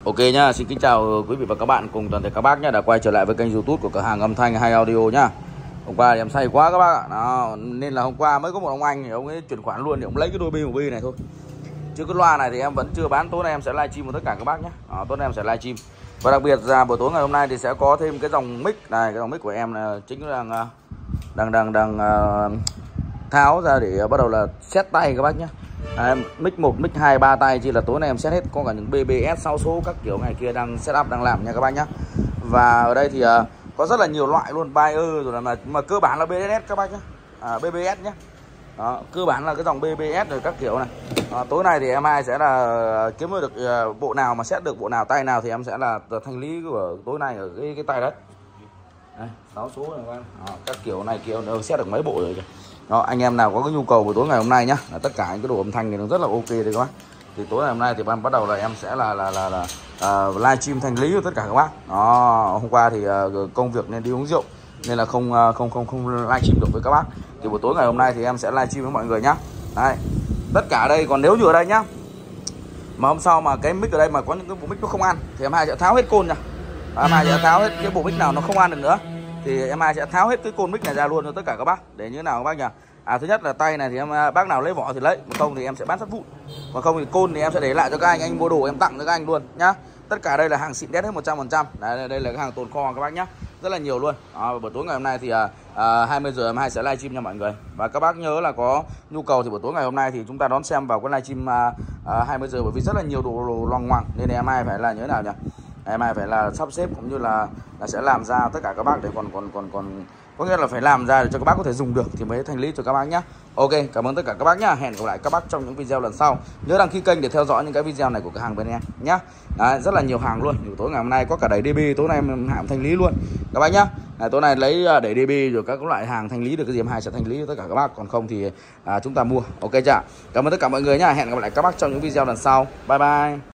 Ok nhá, xin kính chào quý vị và các bạn cùng toàn thể các bác nhá, đã quay trở lại với kênh YouTube của cửa hàng âm thanh hay audio nhá. Hôm qua thì em say quá các bác ạ. Đó, nên là hôm qua mới có một ông anh thì ông ấy chuyển khoản luôn thì ông lấy cái đôi bi này thôi. Chứ cái loa này thì em vẫn chưa bán, tối nay em sẽ livestream với tất cả các bác nhé. Tối nay em sẽ livestream. Và đặc biệt là buổi tối ngày hôm nay thì sẽ có thêm cái dòng mic này, cái dòng mic của em là chính là đang tháo ra để bắt đầu là set tay các bác nhé. Mic 1, mic 2, 3 tay chỉ là tối nay em set hết, có cả những BBS 6 số các kiểu này kia đang setup đang làm nha các bác nhé. Và ở đây thì có rất là nhiều loại luôn, Bayer rồi mà cơ bản là BBS các bác nhé. BBS nhé. Đó, cơ bản là cái dòng BBS rồi các kiểu này. Tối nay thì em ai sẽ là kiếm được bộ nào mà set được bộ nào tay nào thì em sẽ là thanh lý của tối nay ở cái tay đấy. Đây, 6 số này các bạn. Các kiểu này kia set được mấy bộ rồi kìa. Đó, anh em nào có cái nhu cầu buổi tối ngày hôm nay nhá, là tất cả những cái đồ âm thanh này nó rất là ok đấy các bác. Thì tối ngày hôm nay thì ban bắt đầu là em sẽ là livestream thanh lý cho tất cả các bác. Đó, hôm qua thì công việc nên đi uống rượu nên là không livestream được với các bác. Thì buổi tối ngày hôm nay thì em sẽ livestream với mọi người nhá. Đấy. Tất cả đây, còn nếu như ở đây nhá, mà hôm sau mà cái mic ở đây mà có những cái bộ mic nó không ăn thì em hai sẽ tháo hết côn nha. Em hai sẽ tháo hết cái bộ mic nào nó không ăn được nữa thì em hai sẽ tháo hết cái côn mic này ra luôn cho tất cả các bác, để như thế nào các bác nhỉ. Thứ nhất là tay này thì em bác nào lấy vỏ thì lấy, không thì em sẽ bán sắt vụn, còn không thì côn thì em sẽ để lại cho các anh mua đồ em tặng cho các anh luôn nhá. Tất cả đây là hàng xịn đét hết 100%. Đây là cái hàng tồn kho các bác nhá, rất là nhiều luôn. Buổi tối ngày hôm nay thì 20 giờ em hai sẽ livestream nha mọi người. Và các bác nhớ là có nhu cầu thì buổi tối ngày hôm nay thì chúng ta đón xem vào cái livestream 20 giờ, bởi vì rất là nhiều đồ loằng ngoằng nên em hai phải là như thế nào nhỉ, em hai phải là sắp xếp cũng như là sẽ làm ra tất cả các bác để còn có nghĩa là phải làm ra để cho các bác có thể dùng được thì mới thanh lý cho các bác nhé. Ok, cảm ơn tất cả các bác nhá. Hẹn gặp lại các bác trong những video lần sau. Nhớ đăng ký kênh để theo dõi những cái video này của cửa hàng bên em nhá. Đấy, rất là nhiều hàng luôn. Buổi tối ngày hôm nay có cả đẩy DB, tối nay em hãm thanh lý luôn các bác nhá. Tối nay lấy đẩy DB rồi các loại hàng thanh lý được cái gì em hai sẽ thanh lý cho tất cả các bác, còn không thì chúng ta mua. Ok chưa? Cảm ơn tất cả mọi người nhá. Hẹn gặp lại các bác trong những video lần sau. Bye bye.